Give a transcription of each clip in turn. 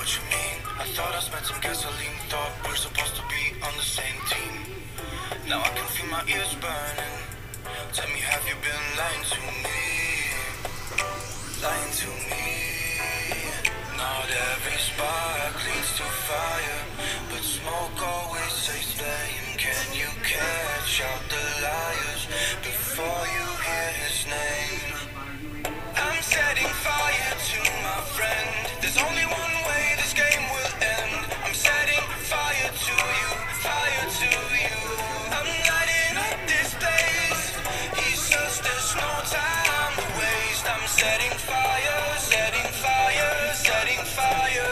what you mean. I thought I spent some gasoline, thought we're supposed to be on the same team. Now I can feel my ears burning. Tell me, have you been lying to me? Lying to me. Not every spark leads to fire, but smoke always stays flame. Can you catch out the liars before you hear his name? I'm setting fire to my friend. There's only one way this game will end. I'm setting fire to you, fire to you. I'm lighting up this place. He says there's no time to waste. I'm setting fire, setting fire, setting fire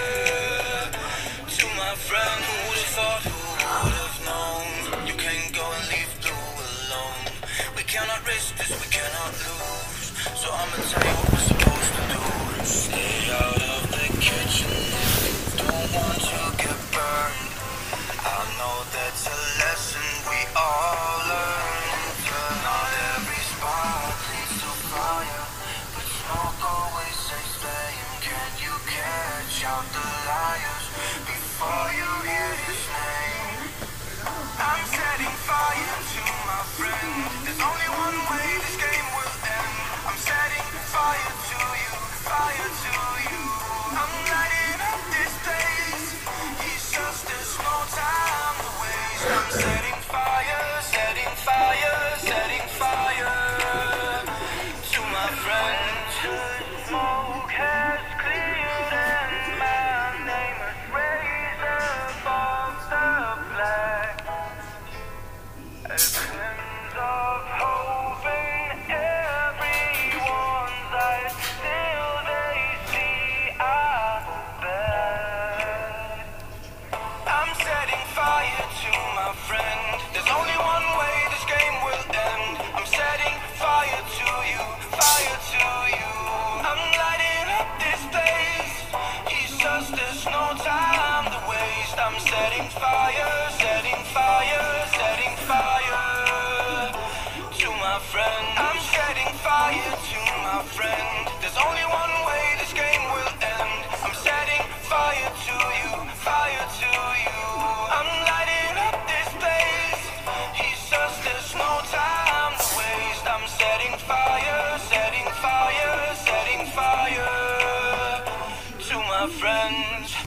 to my friend. Who would have thought, who would have known? You can't go and leave blue alone. We cannot risk this, we cannot lose. So I'ma tell you what we're supposed to do. Stay out of the kitchen if you don't want to get burned. I know that's a lesson we all learn. Not every spark leads to fire, but smoke always stays flame. Can you catch out the liars before you hear his name? I'm setting fire to my friend. There's only one way this game will end. I'm setting fire to you, fire to you. I'm lighting up this place. He says there's no time to waste. I'm setting fire, setting fire, setting fire to my friend. Smoke has cleared and my name is raised above the black. A glimpse of hope in everyone's eyes. Still they see our bad. I'm setting fire to my friend. There's only one way this game will end. I'm setting fire to you, fire to you. I'm lighting up this place. He says there's no time to waste. I'm setting fire, setting fire, setting fire to my friend. I'm setting fire to my friend. There's only one way this game will end. I'm setting fire to you, fire to you. I'm lighting up this place. He says there's no time to waste. I'm setting fire, setting fire, setting fire to my friends.